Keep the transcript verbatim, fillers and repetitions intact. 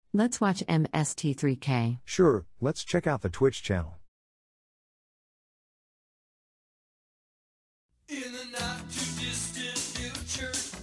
Let's watch M S T three K. Sure, let's check out the Twitch channel. In the not too distant future,